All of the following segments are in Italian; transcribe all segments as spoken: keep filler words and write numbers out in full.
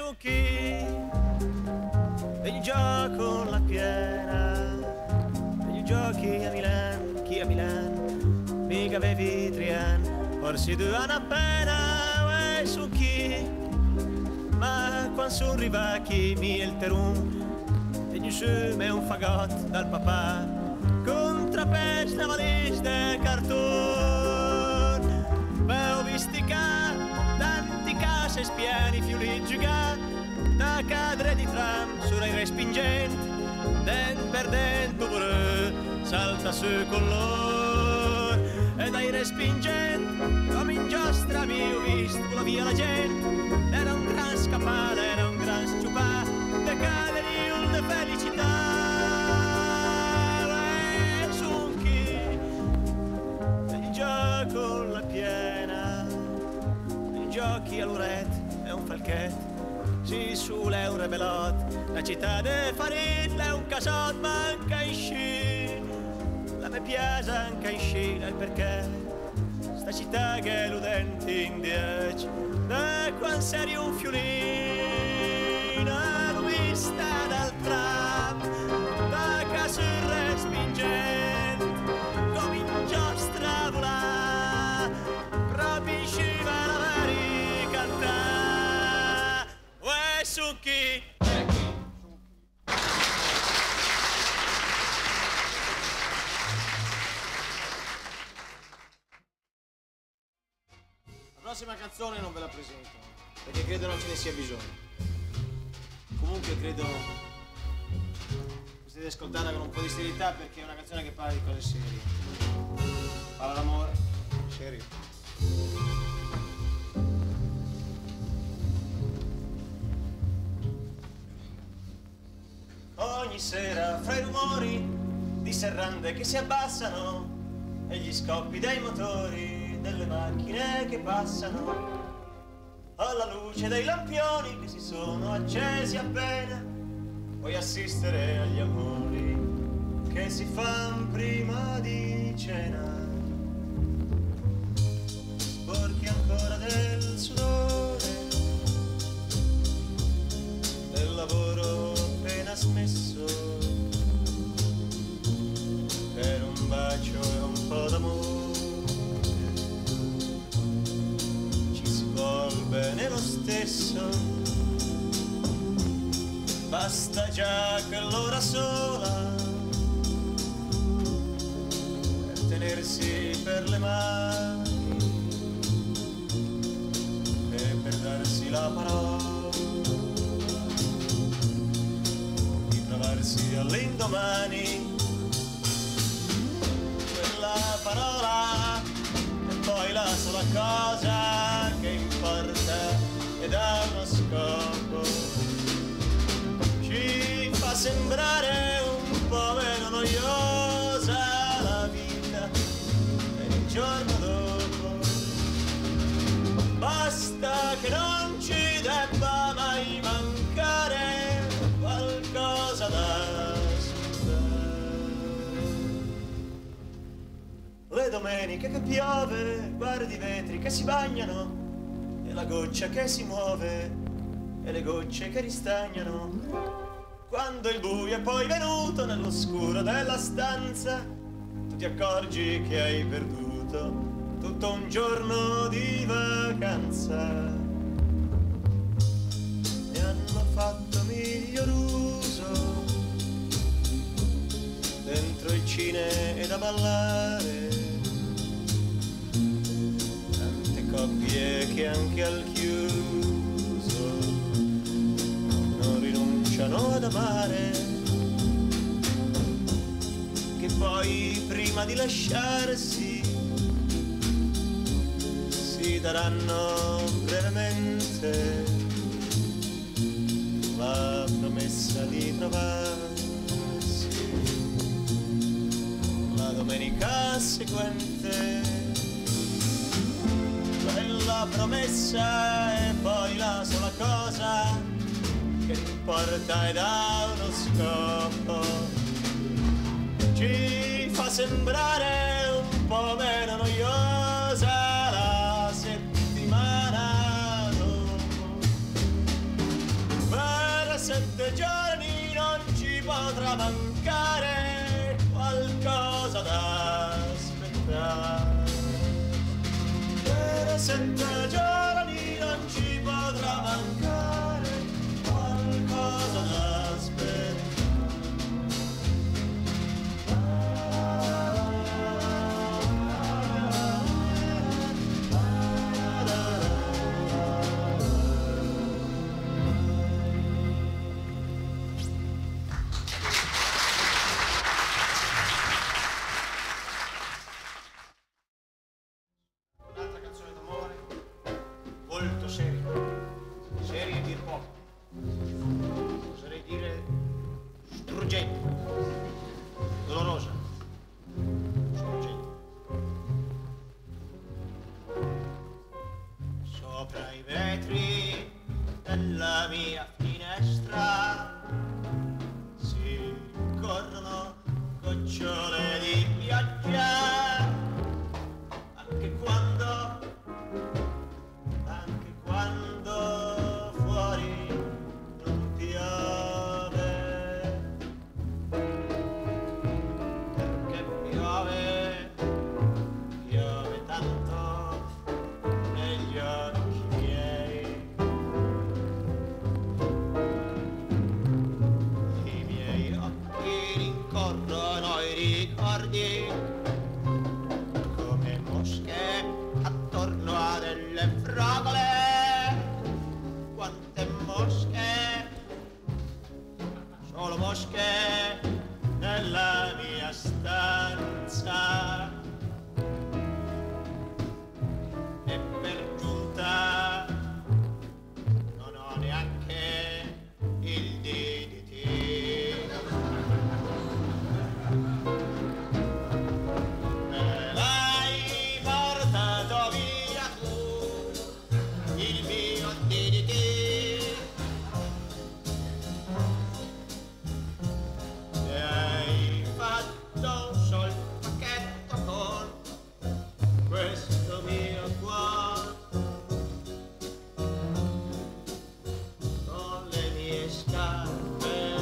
su chi degli gioco la piena, degli giochi a Milano, chi a Milano, mica avevi tre anni, forse due anni appena, e su chi, ma quando sono arrivati mi il terum, degli sume un fagotto dal papà, contrappeggio la valigia del cartone, beh ho visti che tanti case spiani fiuli giocare, da cadere di tram sui respingenti, den per dentro pure salta su con loro, e dai respingenti come in giostra mi ho visto la via la gente, era un gran scappare, era un gran sciupà, de cade di una felicità, e su chi il gioco la piena, i giochi all'uret è un falchetto, si sulle un rebelot, la città de Farid è un casot, manca in sci, la me piace anche in sci, il perché, sta città che è l'udenti in dieci, da quando sei un fiulino, l'ho vista dal tram, da casa respingente, come in giostra volà, proprio in sciva la mari cantà, uè su chi? La prossima canzone non ve la presento, perché credo non ce ne sia bisogno. Comunque credo potete ascoltarla con un po' di serietà, perché è una canzone che parla di cose serie. Parla d'amore, serio. Ogni sera fra i rumori di serrande che si abbassano e gli scoppi dei motori delle macchine che passano, alla luce dei lampioni che si sono accesi appena, puoi assistere agli amori che si fan prima di cena. Sporchi ancora del sudore, del lavoro appena smesso, per un bacio e un po' d'amore. Bene lo stesso, basta già quell'ora sola per tenersi per le mani e per darsi la parola di trovarsi all'indomani, quella parola è poi la sola cosa che importa ed ha uno scopo, ci fa sembrare un po' meno noiosa la vita e il giorno dopo basta che non ci debba mai mancare qualcosa da ascoltare. Le domeniche che piove, guardi i vetri che si bagnano, la goccia che si muove e le gocce che ristagnano. Quando il buio è poi venuto nell'oscuro della stanza, tu ti accorgi che hai perduto tutto un giorno di vacanza. Ne hanno fatto miglior uso dentro il cine e da ballare, coppie che anche al chiuso non rinunciano ad amare, che poi prima di lasciarsi si daranno brevemente la promessa di trovarsi la domenica seguente. Quella promessa è poi la sola cosa che importa ed ha uno scopo, ci fa sembrare un po' meno noiosa la settimana dopo. sette giorni non ci potrà mancare qualcosa da aspettare. Per sette giorni non ci potrà mancare qualcosa da aspettare. Molto seria, seria e dir poco, oserei dire struggente, dolorosa, struggente. Sopra i vetri della mia finestra si corrono gocciole di pioggia, anche quando quando fuori non piove, perché piove, piove tanto negli occhi miei, i miei occhi rincorrono i ricordi come mosche attorno a delle fragole. Quante mosche, solo mosche nella mia stanza. E per giunta non ho neanche il D D T. Me l'hai portato via tu, il mio D D T. E hai fatto un sol pacchetto con questo mio cuore, con le mie scarpe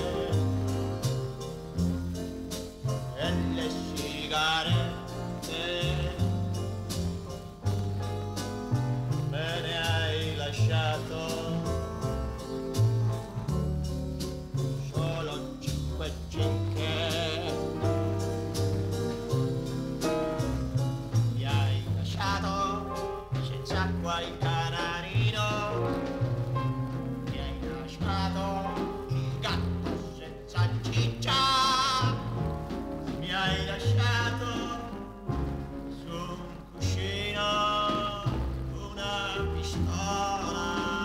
e le sigarette. Me ne hai lasciato solo cinque ginche. Mi hai lasciato senza acqua il canarino. Mi hai lasciato il gatto senza ciccia. Mi hai lasciato su un cuscino una pistola.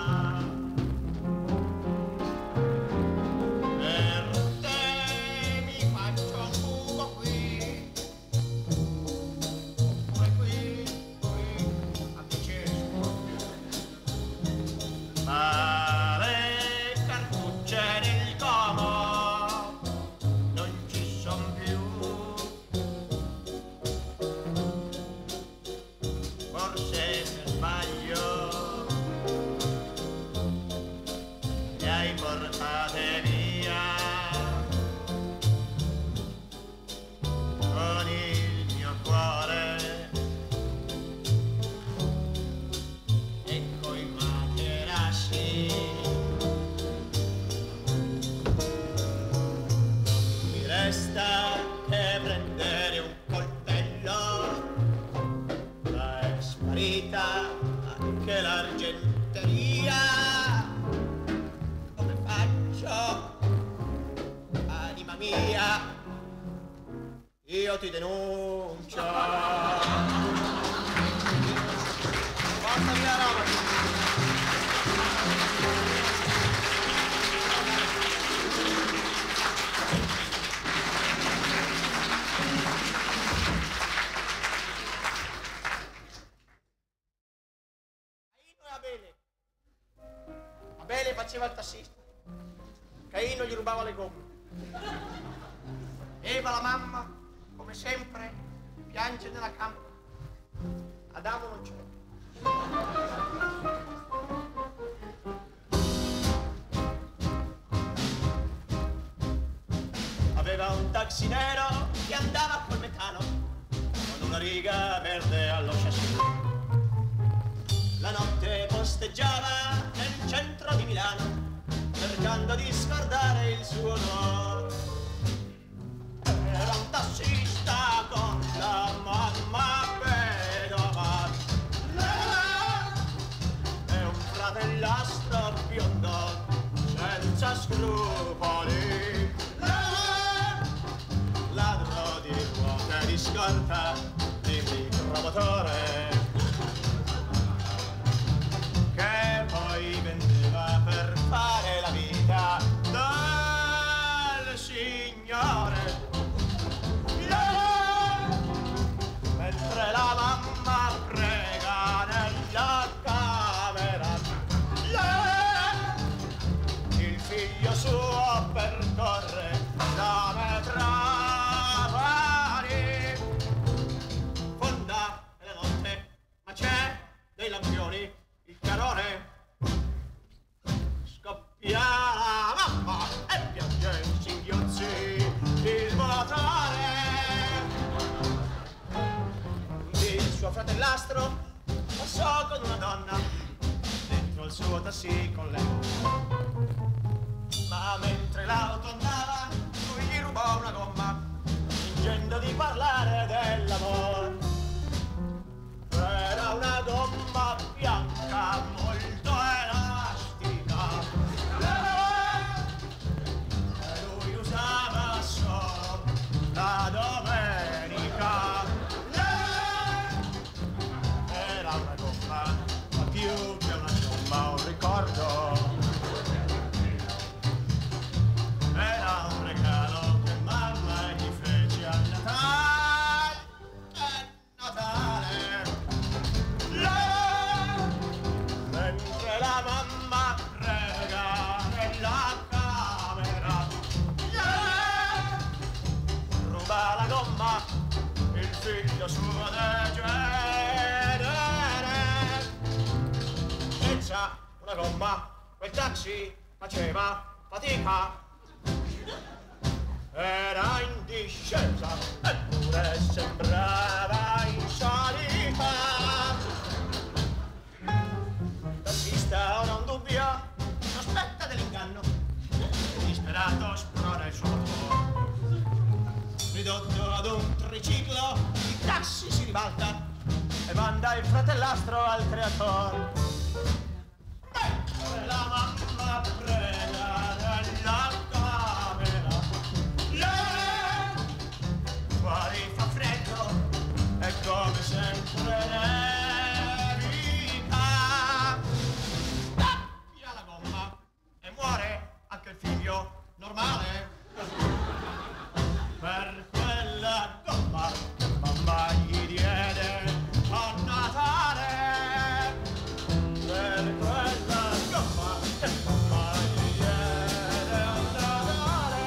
Per te mi faccio un buco qui, oppure qui, qui, a Vicenza. Ma le cartucce nel gomo non ci son più. Forse per sbaglio le hai portate via con il mio cuore e coi materassi. Mi resta che prendere un coltello, ma è sparita anche l'argenteria. Come faccio, anima mia? Io ti denuncio. Portami la roba. Caino e Abele. Abele faceva il tassista, Caino gli rubava le gomme. Eva, la mamma, come sempre, piange nella camera. Adamo non c'è. aveva un taxi nero che andava col metano con una riga verde allo chassis. La notte posteggiava nel centro di Milano cercando di scordare il suo onore. Era un tassista con la mamma vedova e un fratellastro biondo senza scrupoli, ladro di ruote di scorta di micromotore che poi vendeva per fare la vita del signore. Mentre la mamma prega nella camera, il figlio suo percorre la metravari. Fonda è la notte, ma c'è dei lampioni, il carone scoppia la mamma e piange in singhiozzi il motore. Il suo fratellastro passò con una donna dentro il suo taxi con lei, ma mentre l'auto andava lui gli rubò una gomma fingendo di parlare dell'amore. Era una gomma bianca molto elastica e lui usava solo la domenica. Era una gomma, ma più che una gomma, un ricordo. Era un regalo che mamma gli fece a Natale, a Natale. Mentre la mamma prega nella camera, ruba la gomma, il figlio suo degenere. Senza una gomma, quel taxi faceva fatica. Era in discesa, eppure sembrava in salita. Il tassista ora un dubbio, sospetta dell'inganno, e disperato sprona il suo lavoro. Ridotto ad un triciclo, il taxi si ribalta e manda il fratellastro al creatore. Mentre la mamma prega nella camera, fuori fa freddo e come sempre nevica. Tappia la gomma e muore anche il figlio normale. Per quella gomma che mamma gli diede a Natale. Per quella gomma che mamma gli diede a Natale.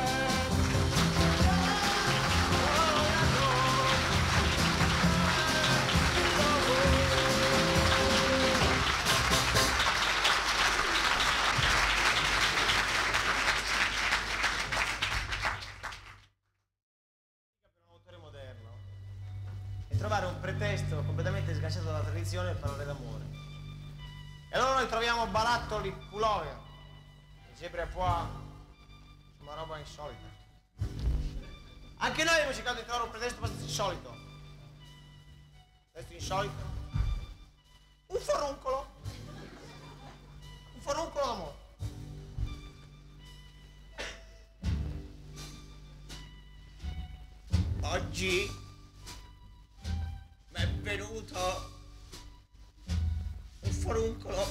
Trovare un pretesto completamente sganciato dalla tradizione per parlare d'amore. E allora noi troviamo barattoli pullover, sempre a pois, una roba insolita. Anche noi abbiamo cercato di trovare un pretesto abbastanza insolito. Pretesto insolito? Un foruncolo. Un foruncolo d'amore. Oggi è venuto un foruncolo,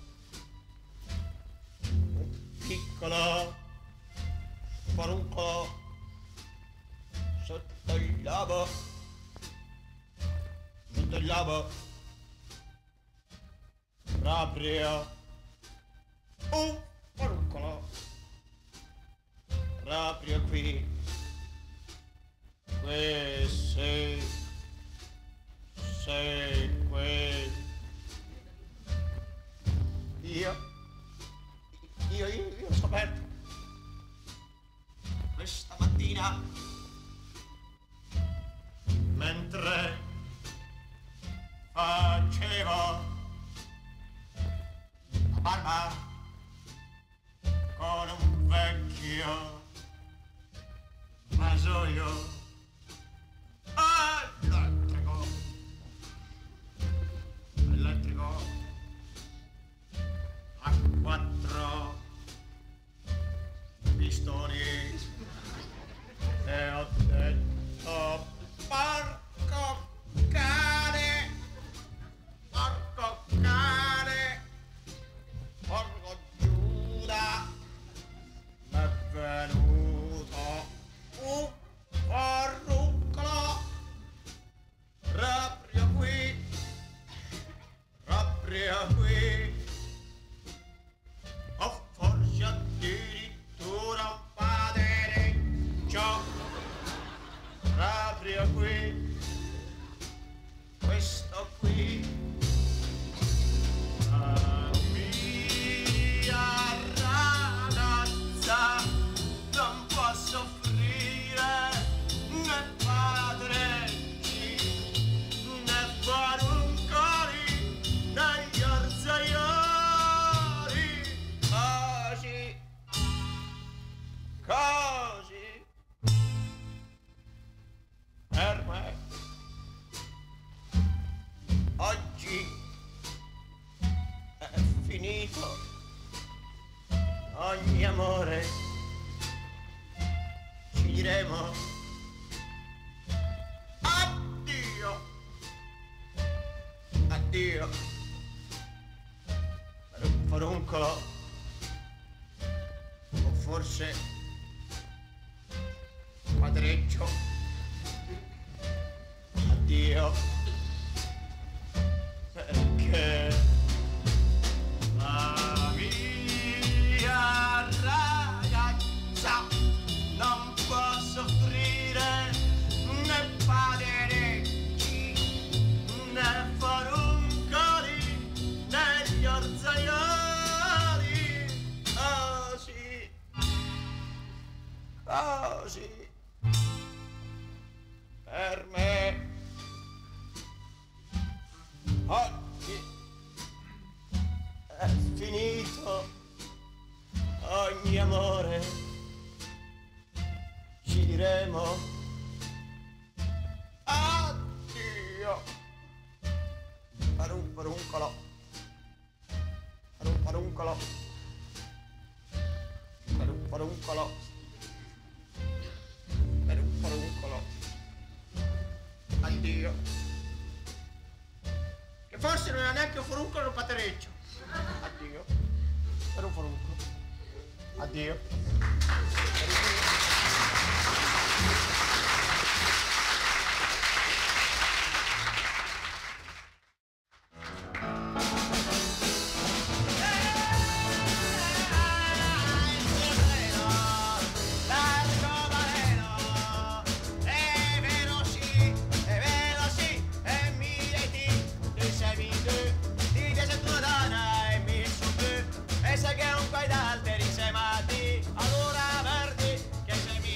un piccolo foruncolo sotto il lobo, sotto il lobo, proprio un foruncolo, proprio qui, questo. Segue. Io, io, io, io ho scoperto questa mattina pistoni. E ho detto, porco cane, porco cane, porco Giuda, m'è venuto un forruncolo proprio qui, proprio qui. O forse addirittura un padereccio proprio qui, questo qui. La mia ragazza non può soffrire né paderecci né foruncoli né gli orzaioli. Così, così, per me oggi è finito ogni amore. Ci diremo addio, addio per un foruncolo, o forse un padreccio. Addio, perché la mia ragazza non può soffrire né paderecci né foruncoli né gli orzaioli. Così, così, per me oggi è finito ogni amore. Ci diremo addio per un foruncolo, per un foruncolo, per un foruncolo, per un foruncolo. Addio. Che forse non è neanche un foruncolo, un patereccio. Addio per un foruncolo. Addio. Allora verdi che sei mi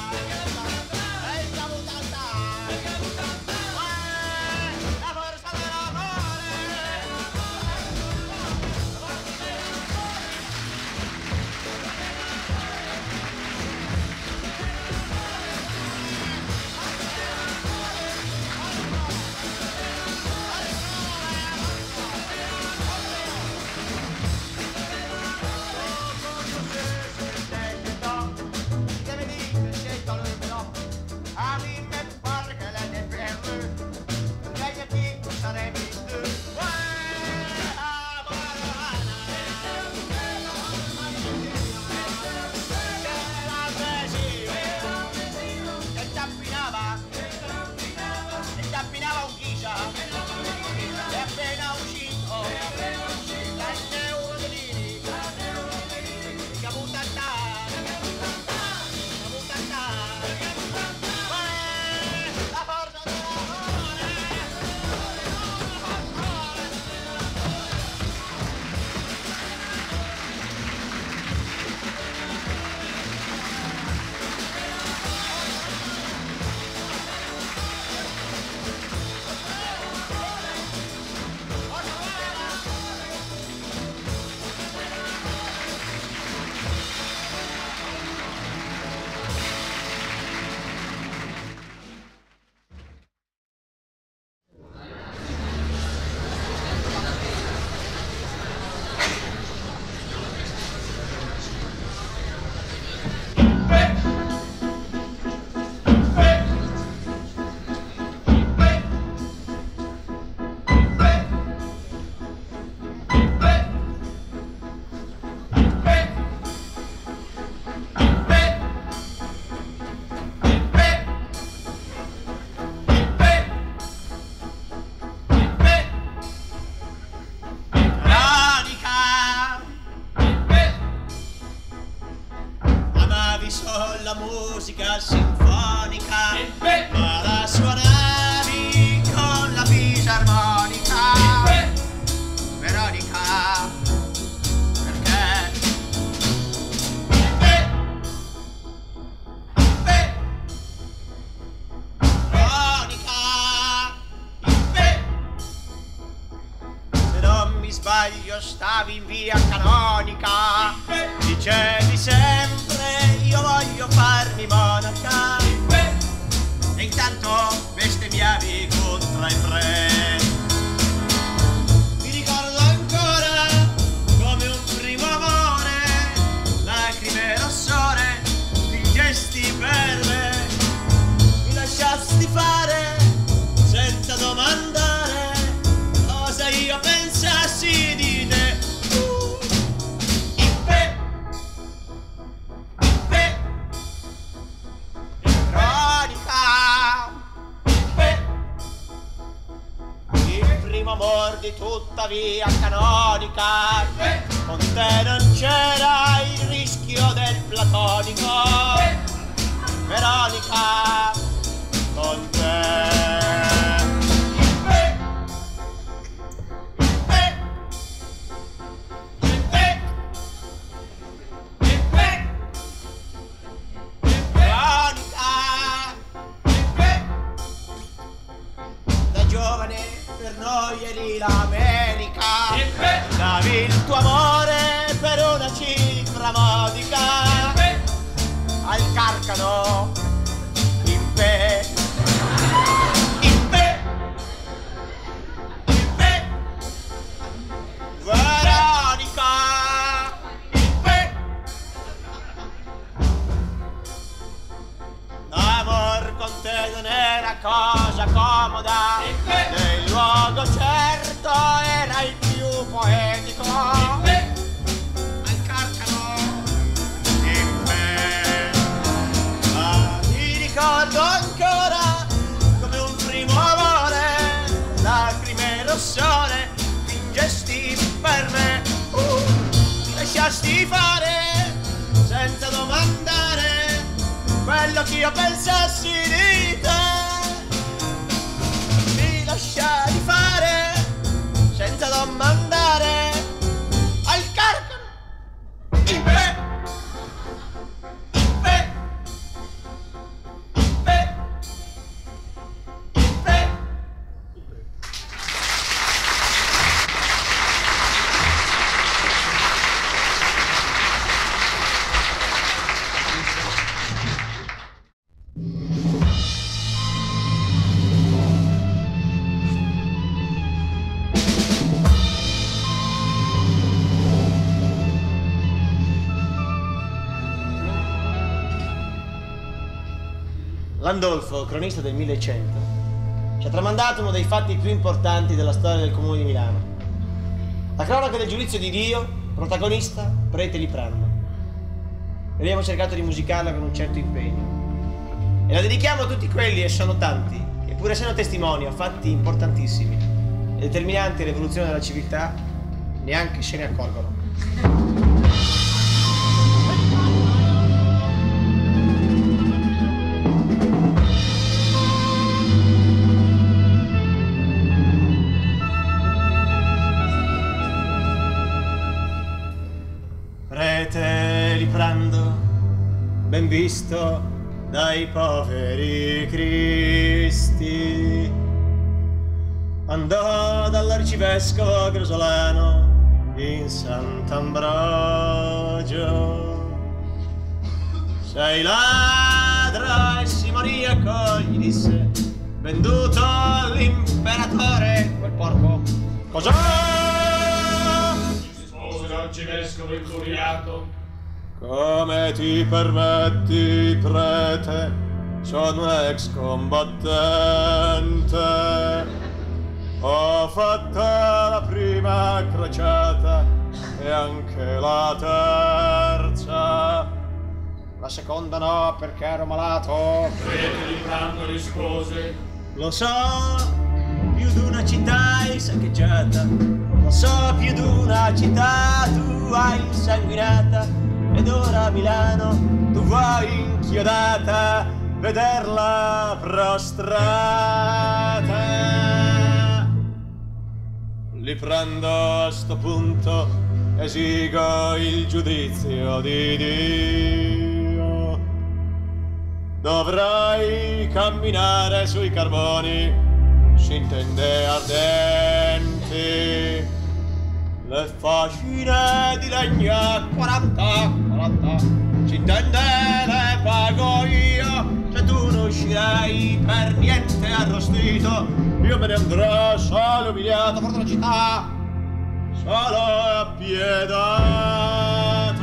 La forza Brescia, è appena uscito dal Neurodolini, Cabutantà, Cabutantà, la forza dell'amore. La musica sinfonica, ma la suonavi con la fisarmonica. Veronica, perché? Veronica, se non mi sbaglio stavi in via Canonica, dicevi sempre io voglio farmi monaca, e intanto bestemmiavi contro i pre. Mi ricordo ancora come un primo amore, lacrime rossore, fingesti per me, mi lasciasti fare senza domandare cosa io pensassi di te. Amor di tutta via Canonica, con te non c'era il rischio del platonico. Veronica, con te Veronica, da giovane per noi eri l'America, davi il tuo amore per una cifra modica, al Carcano, in pe, in pe, in pe, Veronica, in pe, amor con te non era cosa comoda, nel luogo certo era il più poetico, al Carcano, in me. Ma mi ricordo ancora come un primo amore, lacrime rossore, fingesti per me, uh, mi lasciasti fare senza domandare quello che io pensassi di te. Lasciati fare senza domandare al Carcano, in me, in me, in me, in me. Landolfo, cronista del millecento, ci ha tramandato uno dei fatti più importanti della storia del Comune di Milano. La cronaca del giudizio di Dio, protagonista Prete Liprando. E abbiamo cercato di musicarla con un certo impegno. E la dedichiamo a tutti quelli, e sono tanti, che Eppure essendo testimoni a fatti importantissimi e determinanti all'evoluzione della civiltà, neanche se ne accorgono. Prete Liprando, ben visto dai poveri cristi, andò dall'arcivescovo Grosolano in Sant'Ambrogio. Sei ladro e simoniaco, gli disse, venduto all'imperatore quel porco. Cos'è? Rispose l'arcivescovo infuriato. Come ti permetti, prete? Sono un ex combattente. Ho fatto la prima crociata e anche la terza. La seconda no, perché ero malato. Prete Liprando rispose. Lo so, più di una città hai saccheggiata. Lo so, più di una città tu hai insanguinata. Ed ora a Milano tu vuoi inchiodata vederla prostrata. Liprando a sto punto esigo il giudizio di Dio. Dovrai camminare sui carboni, si intende ardenti. Le fascine di legna quaranta, quaranta, si intende le pago io. Se tu non uscirai per niente arrostito, io me ne andrò solo umiliato fuori dalla città, solo appiedato.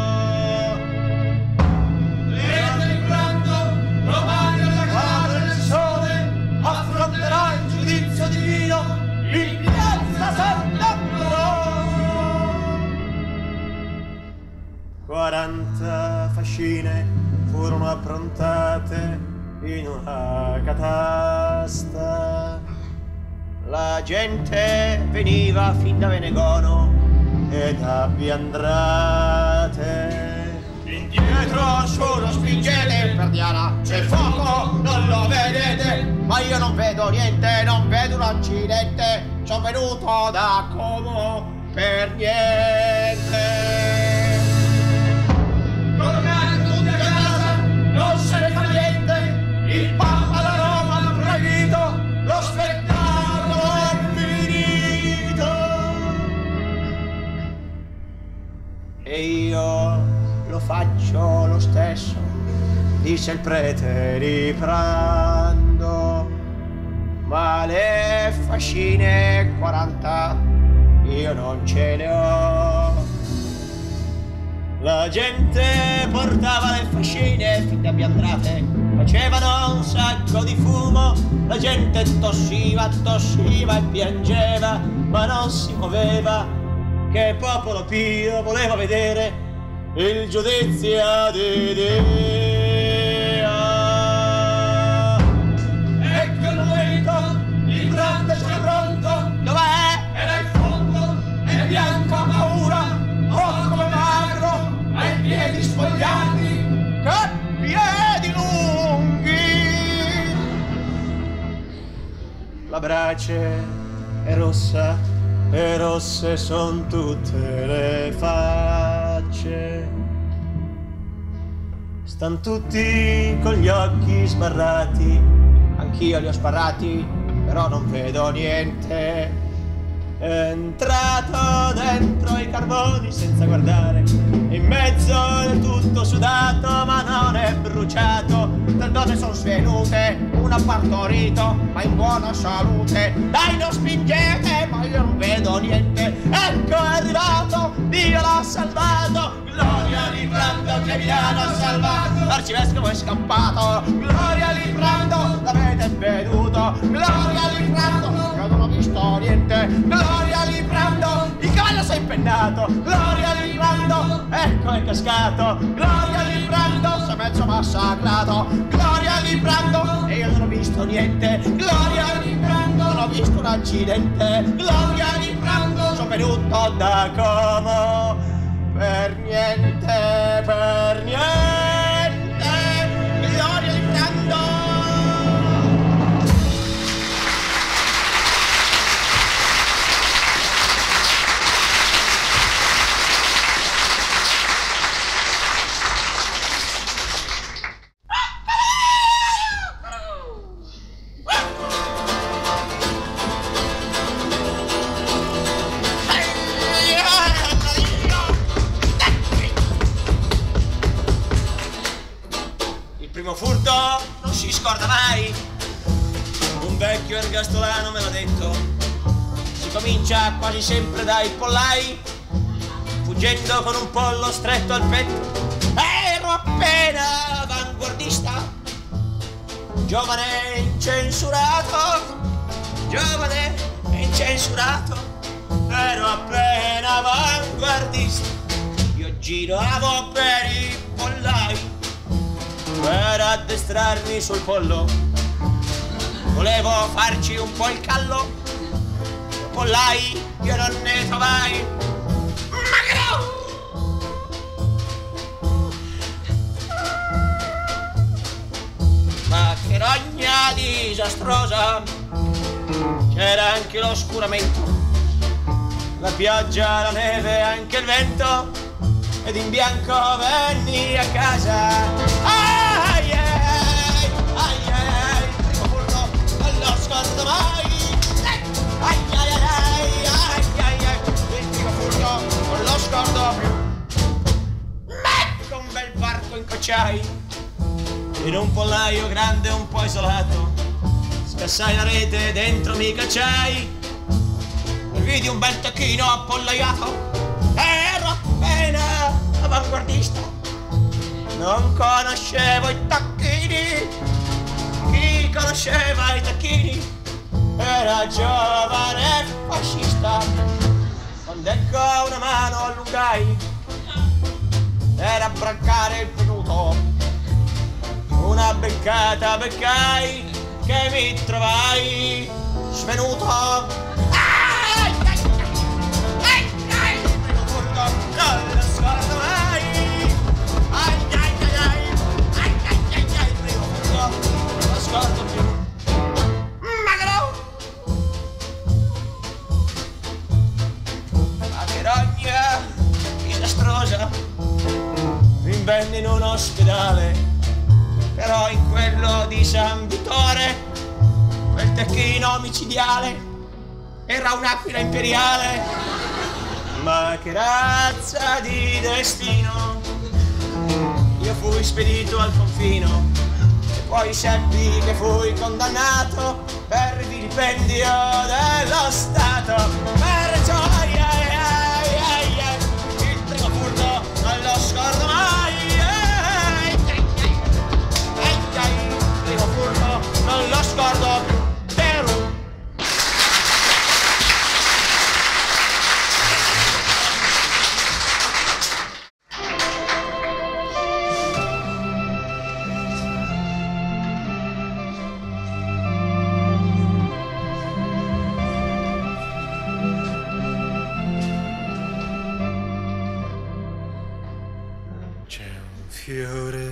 Prete Liprando, domani alla calare del sole, affronterà il giudizio divino in piazza Sant'Ambrogio. Quaranta fascine furono approntate in una catasta. La gente veniva fin da Venegono e da Biandrate. Indietro solo spingete, Perdiana, c'è il fuoco, non lo vedete? Ma io non vedo niente, non vedo un accidente. Sono venuto da Como per niente. tornate tutti a casa, non se ne fa niente. Il Papa da Roma ha proibito, lo spettacolo è finito. E io lo faccio lo stesso, disse il prete Liprando, ma le fascine quaranta io non ce ne ho. La gente portava le fascine fin da Biandrate, facevano un sacco di fumo, la gente tossiva, tossiva e piangeva, ma non si muoveva, che popolo pio voleva vedere il giudizio di Dio. Ecco il momento, il grande c'è pronto. Dov'è? È là in fondo, è bianco a paura, oh come magro, ai piedi spogliati. Che piedi lunghi! La brace è rossa e rosse son tutte le facce. Stan tutti con gli occhi sbarrati, anch'io li ho sbarrati, però non vedo niente. È entrato dentro i carboni senza guardare, in mezzo del tutto sudato ma non è bruciato. Da dove son svenute? Un ha partorito ma in buona salute. Dai non spingete, ma io non vedo niente. Ecco è arrivato, Dio l'ha salvato. Gloria a Liprando che Milano ha salvato. L'arcivescovo è scappato. Gloria a Liprando, l'avete veduto. Gloria a Liprando, io non ho visto niente. Gloria a Liprando, il cavallo si è impennato. Gloria a Liprando, ecco è cascato. Gloria a Liprando, casa mezzo massacrato. Gloria di Brando, e io non ho visto niente. Gloria di Brando, non ho visto un accidente. Gloria di Brando, sono venuto da Como per niente, per niente. Gloria di Brando. Furto non si scorda mai, un vecchio ergastolano me l'ha detto. Si comincia quasi sempre dai pollai, fuggendo con un pollo stretto al petto. Ero appena avanguardista, giovane e incensurato, giovane e incensurato. Ero appena avanguardista, io giravo per i pollai per addestrarmi sul pollo. Volevo farci un po' il callo, pollai io non ne trovai. Ma che rogna disastrosa, c'era anche l'oscuramento, la pioggia, la neve e anche il vento, ed in bianco venni a casa. Ai ai ai ai, il primo furto non lo scordo mai. Ai ai ai ai ai ai, il primo furto non lo scordo più. Ecco un bel parco incocciai, in un pollaio grande un po' isolato. Scassai la rete, dentro mi cacciai e vidi un bel tacchino appollaiato. Ero appena avanguardista, non conoscevo i tacchini. Chi conosceva i tacchini era giovane e fascista. Quando ecco una mano allungai, era a brancare il venuto. Una beccata beccai che mi trovai svenuto. Non lo scordo mai. Ai ai ai ai, ai ai ai ai, il primo furto non lo scordo più. Magro! Ma che rogna disastrosa, rinvenni in un ospedale, però in quello di San Vittore quel tacchino micidiale era un'aquila imperiale. Ma che razza di destino, io fui spedito al confino e poi seppi che fui condannato per il vilipendio dello Stato. Per gioia, ai, ai, ai, il primo furto non lo scordo mai. Ai, ai, ai, ai, il primo furto non lo scordo più. Fiore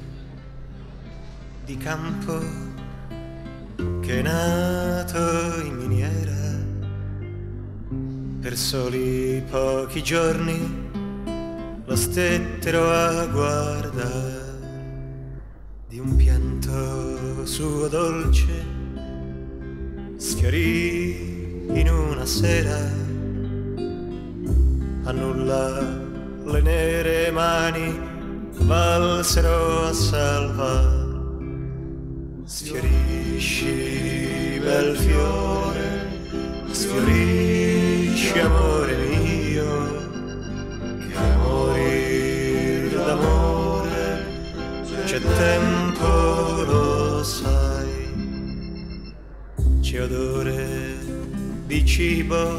di campo che è nato in miniera, per soli pochi giorni lo stettero a guardare. Di un pianto suo dolce sfiorì in una sera, a nulla le nere mani valsero a salvar. Sfiorisci bel fiore, sfiorisci amore mio, che a morir d'amore c'è tempo, lo sai. C'è odore di cibo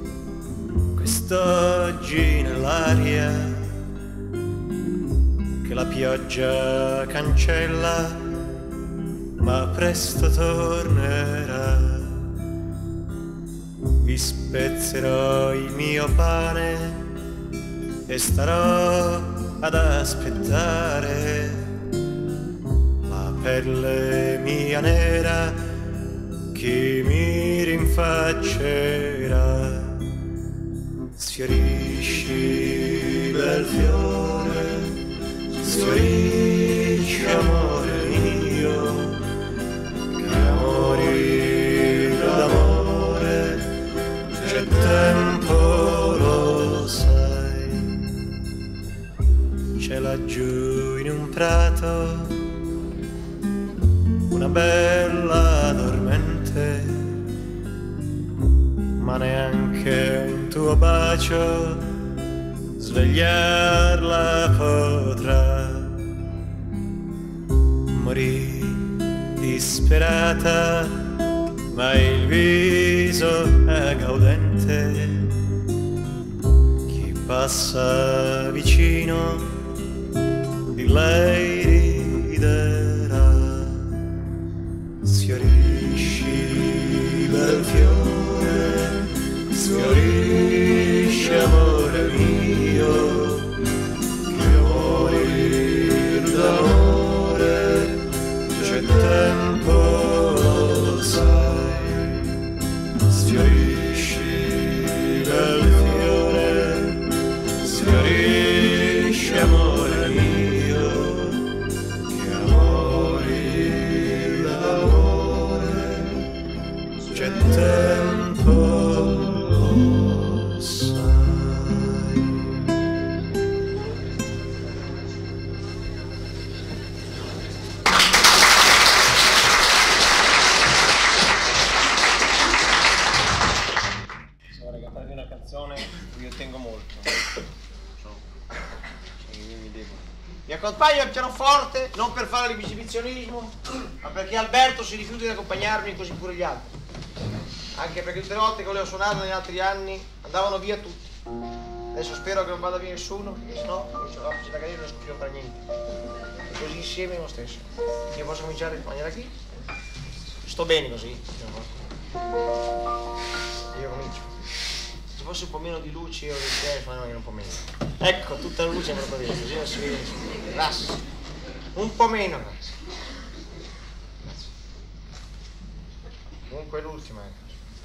quest'oggi nell'aria, che la pioggia cancella, ma presto tornerà. Vi spezzerò il mio pane e starò ad aspettare la pelle mia nera che mi rinfaccerà. Sfiorisci bel fiore, sfiorisci amore mio, che amori d'amore c'è tempo, lo sai. C'è laggiù in un prato una bella dormente, ma neanche un tuo bacio svegliarla potrà. Morì disperata, ma il viso è gaudente. Chi passa vicino di lei riderà. Sfiorisci bel fiore, sfiorisci amore mio, che amori d'amore c'è tempo, lo sai. Sfiorisci bel fiore, sfiorisci amore mio, che amori d'amore c'è tempo, lo sai. Vorrei cantarvi una canzone che io tengo molto. Mi devo. Mi accompagna al pianoforte non per fare l'esibizionismo, ma perché Alberto si rifiuta di accompagnarmi, così pure gli altri. Anche perché tutte le volte che le ho suonato negli altri anni andavano via tutti. Adesso spero che non vada via nessuno, perché sennò comincio a farci da cadere e non riesco più a fare niente. E così insieme lo stesso. Io posso cominciare in maniera qui. Sto bene così. Io comincio. Se fosse un po' meno di luci o di telefono, magari un po' meno. Ecco, tutta la luce proprio dentro, così non si vede nessuno. Grazie. Un po' meno, grazie. Grazie. Comunque l'ultima, ecco.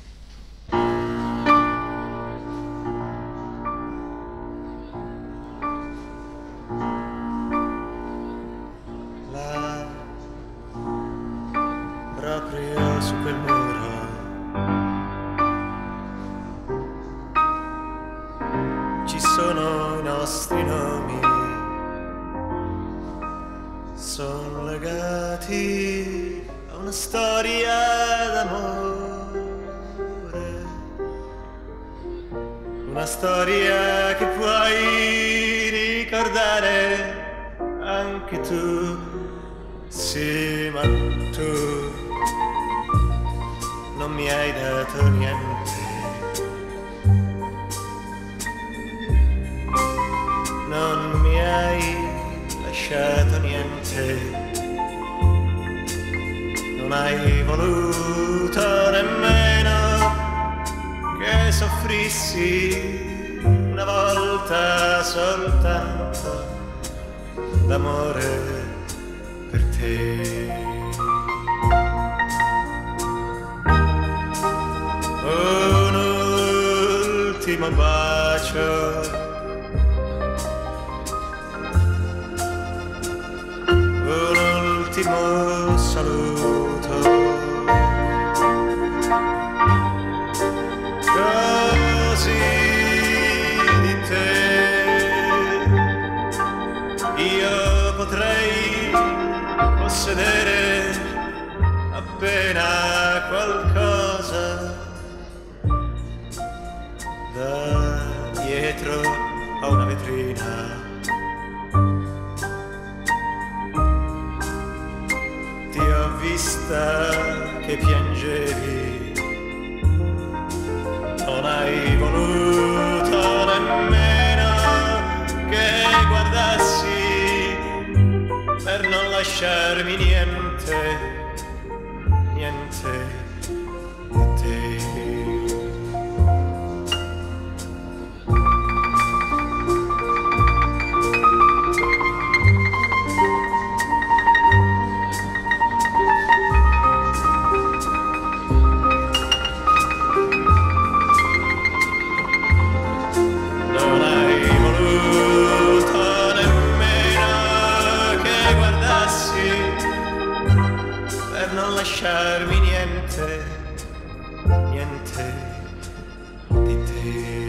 Là, proprio su quel muro, ci sono i nostri nomi, sono legati a una storia d'amore, una storia che puoi ricordare anche tu. Sì, ma tu non mi hai dato niente, non mi hai lasciato niente, non hai voluto nemmeno che soffrissi una volta soltanto d'amore per te. Un ultimo bacio, un ultimo saluto, così di te io potrei possedere appena qualcosa da dietro a una vetrina. Ti ho vista che piangevi, non hai voluto nemmeno che guardassi lasciarmi niente, niente di te. Non hai voluto nemmeno che guardassi per non lasciarmi niente, niente di te.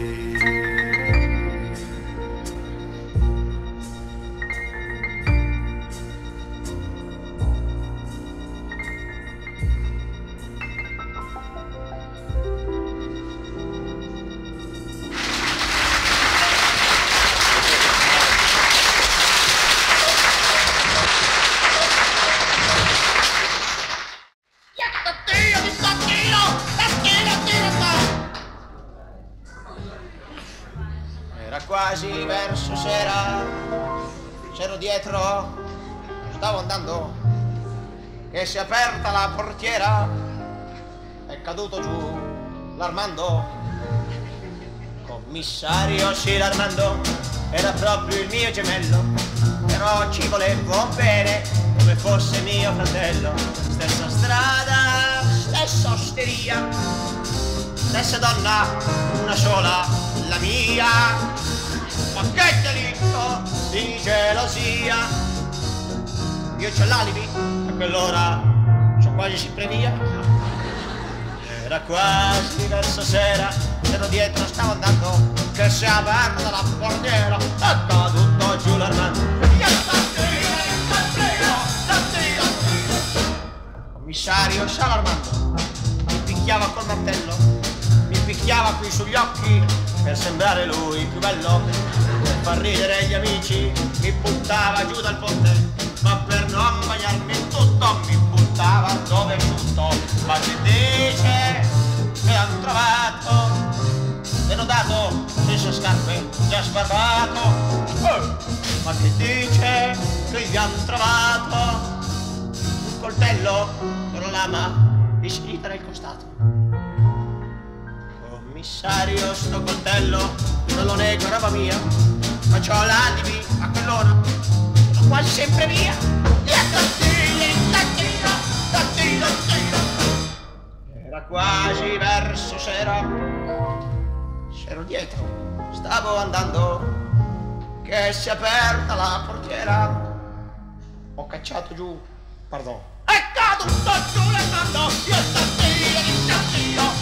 Era quasi verso sera, c'ero dietro, stavo andando, che si è aperta la portiera, è caduto giù l'Armando. Commissario, sì, l'Armando era proprio il mio gemello, però ci volevo bene come fosse mio fratello. Stessa strada, stessa osteria, stessa donna, una sola, la mia. Ma che delitto di gelosia! Io c'ho l'alibi, a quell'ora sono quasi sempre via. Era quasi verso sera, ero dietro, stavo andando, che si è aperta la portiera, è caduto giù l'Armando. Commissario, sa l'Armando, mi picchiava col martello, mi picchiava qui sugli occhi per sembrare lui più bello, per far ridere gli amici mi buttava giù dal ponte, ma per non bagnarmi in tutto mi buttava dove giusto. Ma che dice che han trovato, te l'ho dato senza scarpe, già sbarbato. Oh! Ma che dice che gli han trovato un coltello con una lama iscritta nel costato. Commissario, sto coltello non lo nego, è roba mia, ma c'ho l'alibi, a quell'ora sono quasi sempre via. Era quasi verso sera, c'ero dietro, stavo andando, che si è aperta la portiera, ho cacciato giù, pardon, è caduto giù l'Armando, io sto zitto, io sto zitto.